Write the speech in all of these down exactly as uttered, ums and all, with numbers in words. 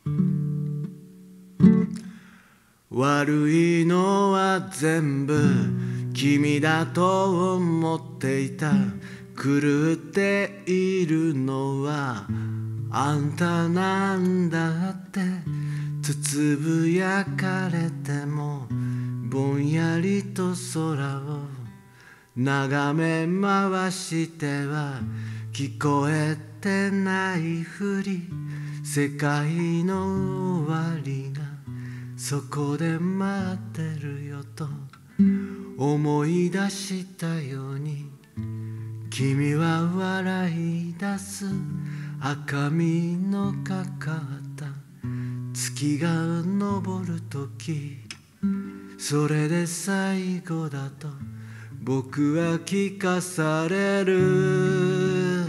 悪いのは全部君だと思っていた。狂っているのはあんたなんだって。つつぶやかれてもぼんやりと空を眺め回しては聞こえてないふり。世界の終わりがそこで待ってるよと思い出したように、君は笑い出す。赤みのかかった月が昇るとき、それで最後だと僕は聞かされる。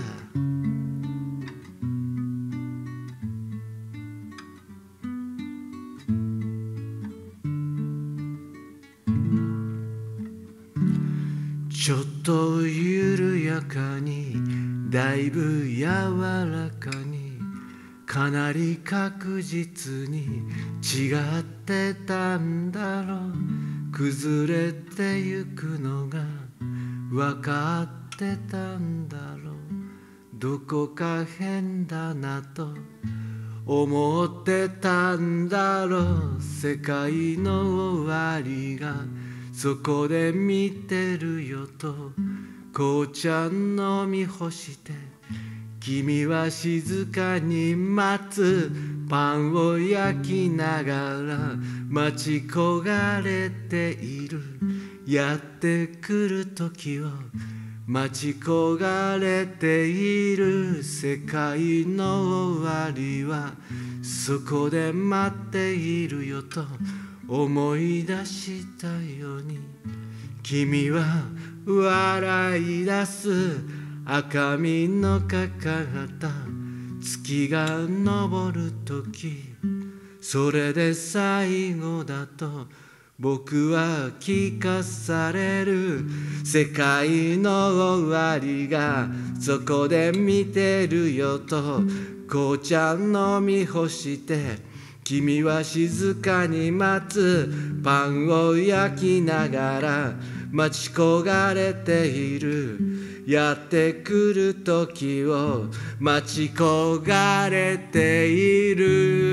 ちょっと緩やかに、だいぶ柔らかに、かなり確実に違ってたんだろう。崩れてゆくのが分かってたんだろう。どこか変だなと思ってたんだろう。世界の終わりがそこで見てるよと紅茶飲み干して、君は静かに待つ。パンを焼きながら待ち焦がれている。やってくる時を待ち焦がれている。世界の終わりはそこで待っているよと思い出したように、君は笑い出す。赤みのかかった月が昇るとき、それで最後だと僕は聞かされる。世界の終わりがそこで見てるよと紅茶飲み干して、君は静かに待つ。パンを焼きながら待ち焦がれている。やってくる時を待ち焦がれている。